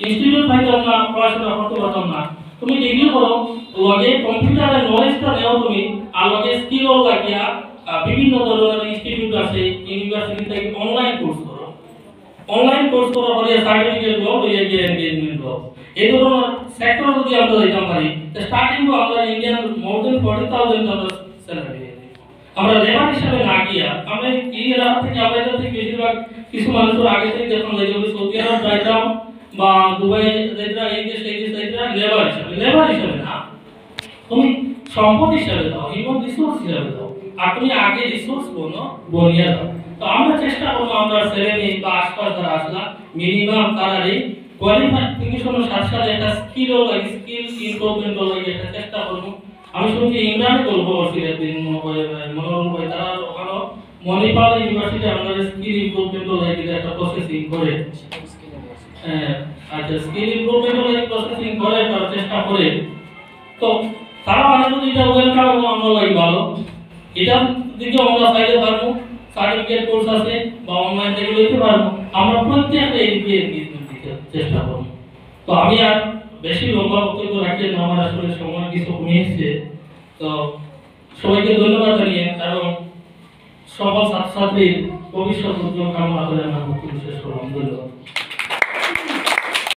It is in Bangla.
ইনস্টিটিউট ভাই আমরা পড়াশোনা করতে পারতাম না তুমি ডিগ্রি করো লগে কম্পিউটারের নলেজটা নাও তুমি আর লগে স্কিলও লাগিয়া বিভিন্ন ধরনের ইনস্টিটিউট আছে ইউনিভার্সিটি থেকে অনলাইন কোর্স করো অনলাইন কোর্স করা হলে সার্টিফিকেট গো হইয়া গিয়ে এনগেজমেন্ট গো এই ধরনের সেক্টর যদি আমরা যাইতাম পারি স্টার্টিং তো আমরা Indian more than 40,000 dollar salary আমরা লেবার হিসেবে না গিয়া আমরা এই রাত থেকে আমাদের থেকে বেশিরভাগ কিছু মানুষের আগে থেকে যখন যাইতে সৌদি আরব যাইতাম বা দুবাই যাইতাম এই দেশে যাইতাম লেবার হিসেবে না তুমি সম্পদ হিসেবে দাও হিউম্যান রিসোর্স হিসেবে দাও আর তুমি আগে রিসোর্স বনিয়া দাও তো আমরা চেষ্টা করবো আমরা সেভেনে বা আশপাশ যারা আসলাম মিনিমাম তারা এই কোয়ালিফিকেশনের সাথে সাথে একটা স্কিল ইমপ্রুভমেন্ট লাগে একটা চেষ্টা করবো আমি শুনছি ইমরান বলবো দিন মনোরম ভাই তারা ওখানে মণিপাল ইউনিভার্সিটি আমাদের স্কিল ইমপ্রুভমেন্ট লাগে একটা প্রসেসিং করে আচ্ছা স্কিল ইমপ্রুভমেন্ট লাগে প্রসেসিং করে তারা চেষ্টা করে তো তারা মানে যদি এটা ওয়েলকাম আমরা লাগে ভালো এটা দিকে আমরা চাইতে পারবো সার্টিফিকেট কোর্স আছে বা অনলাইন থেকে লইতে পারবো আমরা প্রত্যেকটা এদিকে দিতে চেষ্টা করব তো আমি আর বেশি লম্বা বক্তব্য রাখতে না আমার আসলে সময় কিছু কমে এসেছে তো সবাইকে ধন্যবাদ জানিয়ে কারণ সকল ছাত্রছাত্রীর ভবিষ্যৎ উজ্জ্বল কামনা করে আমার বক্তব্য শেষ করলাম ধন্যবাদ